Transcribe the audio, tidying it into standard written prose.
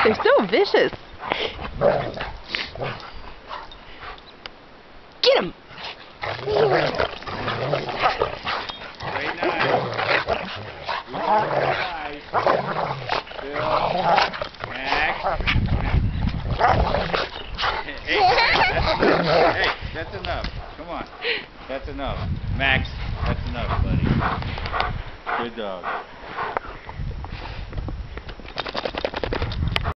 They're so vicious. Get him! Very nice. Hey, that's enough. Come on. That's enough. Max, that's enough, buddy. Good dog.